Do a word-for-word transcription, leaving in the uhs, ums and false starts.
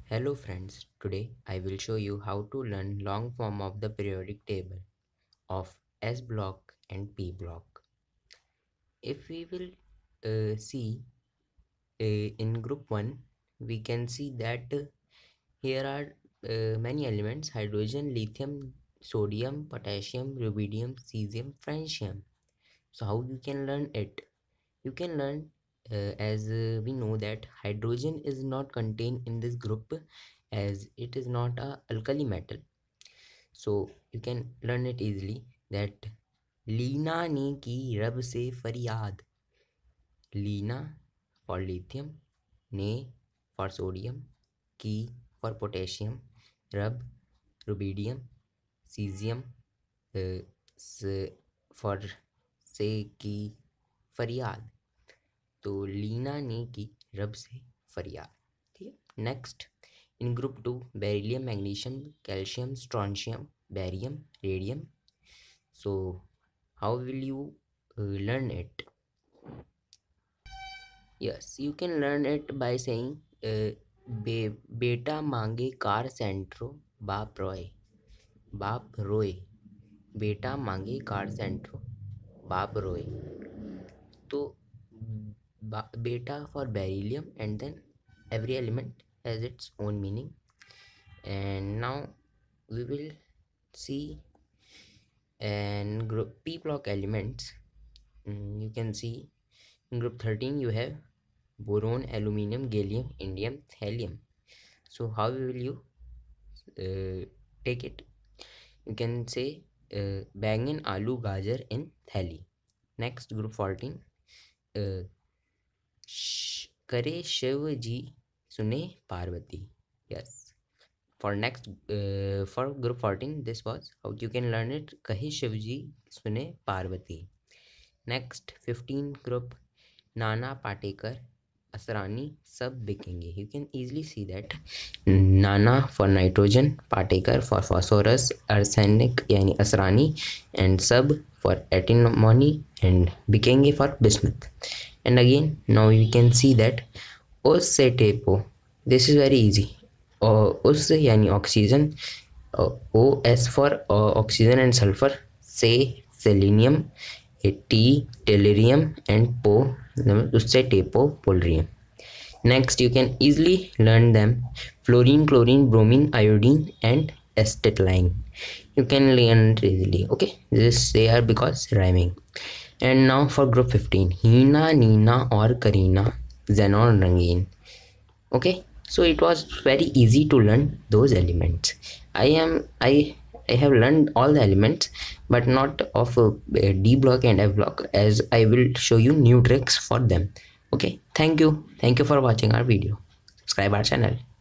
Hello friends, today I will show you how to learn long form of the periodic table of S block and P block. If we will uh, see uh, in group one, we can see that uh, here are uh, many elements: hydrogen, lithium, sodium, potassium, rubidium, cesium, francium. So how you can learn it? You can learn uh, as uh, we know that hydrogen is not contained in this group as it is not a alkali metal. So you can learn it easily that Leena ने की रब से फरियाद. Leena for lithium, ने for sodium, की for potassium, rub rubidium, cesium uh, s- for से की फरियाद. तो लीना ने की रब से फरियाद. ठीक है. Next in group two, beryllium, magnesium, calcium, strontium, barium, radium. So how will you uh, learn it? Yes, you can learn it by saying uh, बे, बेटा मांगे कार सेंट्रो बाप रोए. बाप रोए. बेटा मांगे कार सेंट्रो बाप रोए. तो बा, बेटा for beryllium, and then every element has its own meaning. And now we will see and group P block elements. Mm, you can see in group thirteen you have boron, aluminum, gallium, indium, thallium. So how will you uh, take it? You can say uh, बैंगन, आलू, गाजर in thali. Next group fourteen, uh, sh- करे शिव जी सुने Parvati. Yes. For next uh, for group fourteen, this was how you can learn it. कहे शिव जी सुने Parvati. Next fifteen group, Nana Patekar Asrani सब बिकेंगे. You can easily see that Nana for nitrogen, Patekar for phosphorus, arsenic यानी Asrani, and सब for antimony, and बिकेंगे for bismuth. And again now we can see that उस से टेपो. This is very easy. और उस यानी oxygen, O S for oxygen and sulphur, से selenium, T tellurium, and पो उससे टेपो पोलरियम. Next you can easily learn them: fluorine, chlorine, bromine, iodine, and acetylene. You can learn it easily. Okay, this they are because rhyming. And now for group fifteen, हीना, नीना और Kareena, xenon, रंगीन. Okay, so it was very easy to learn those elements. i am i i have learned all the elements, but not of uh, D block and F block, as I will show you new tricks for them. Okay, thank you thank you for watching our video. Subscribe our channel.